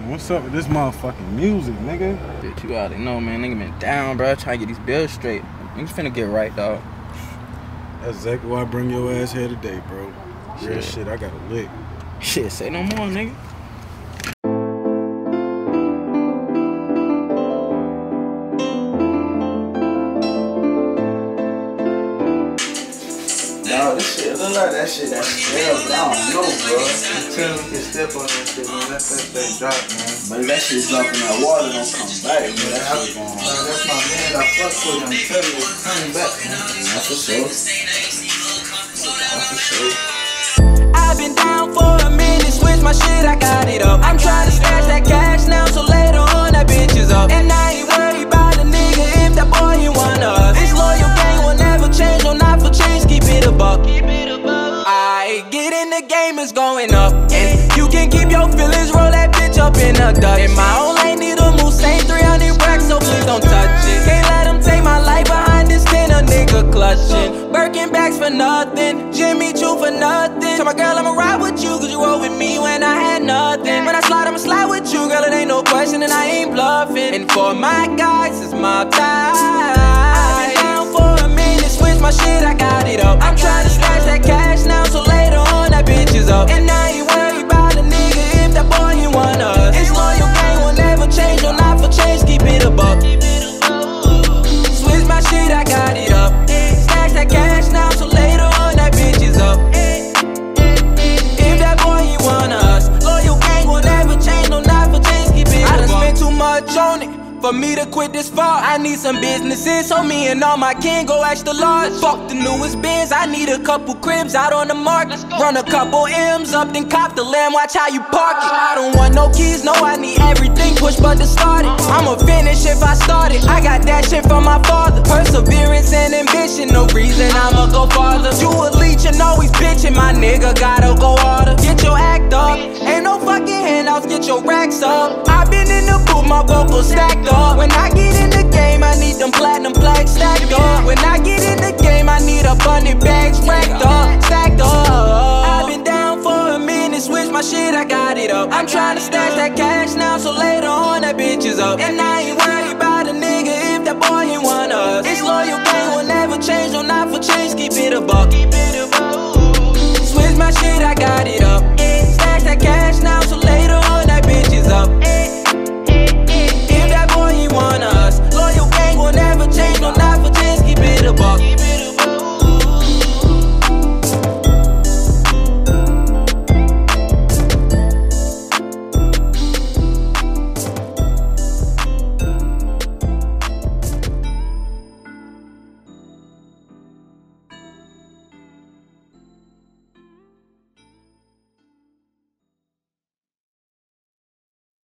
What's up with this motherfucking music, nigga? Bitch, you already know, man. Nigga been down, bro. Trying to get these bills straight. Niggas finna get right, dog. That's exactly why I bring your ass here today, bro. Real shit, I got a lick. Shit, say no more, nigga. No, this shit look like that shit that's hell, but I don't know, bro. Until we can step on that shit, man. Let that thing drop, man. But if that shit's dropping, that water don't come back, man. That shit going on. That's my man I fuck with. I'm telling you, it's coming back, man. That's for sure. That's for sure. I've been down for a minute, switch my shit, I got it up. I'm trying to stash that cash now, so later on that bitch is up. And I ain't worried about a nigga if that boy ain't one of us. This loyal game will never change, or not for change, keep it a buck. I get in the game, it's going up. And you can keep your feelings, roll that bitch up in a Dutch. In my own lane, need a move, same 300 racks, so please don't touch it. Can't let them take my life behind this 10, a nigga clutching. Birkin bags for nothing, Jimmy Choo for nothing. Tell my girl I'ma ride with you, cause you roll with me when I had nothing. When I slide, I'ma slide with you, girl, it ain't no question, and I ain't bluffing. And for my guys, it's my time. I've been down for a minute, switch my shit, I got it up. I'm trying to stash that cash now, so later on that bitch is up. And I ain't worried about a nigga if that boy ain't one of us. This loyal game will never change, or not for change, keep it a buck. Switch my shit, I got it up. Stash that cash now, so later on that bitch is up. If that boy ain't one of us, loyal gang will never change, no not for change, keep it a buck. I done spent too much on it. For me to quit this fall, I need some businesses, so me and all my kin go extra large. Fuck the newest Benz, I need a couple cribs out on the market. Run a couple M's up, then cop the lamb, watch how you park it. I don't want no keys, no, I need everything, push but to start it. I'ma finish if I start it, I got that shit from my father. Perseverance and ambition, no reason I'ma go farther. You a leech and always bitching, my nigga gotta go harder. Get your act up, ain't no fucking handouts, get your racks up. I been in the booth, my vocals stacked up. When I get in the game, I need them platinum plaques stacked up. When I get in the game, I need 100 bags racked up, stacked up. I've been down for a minute, switch my shit, I got it up. I'm trying to stash that cash now, so later on that bitch is up. And I ain't worried about a nigga if that boy ain't one of us. This loyal game will never change, or not for change, keep it a buck. Switch my shit, I got it up.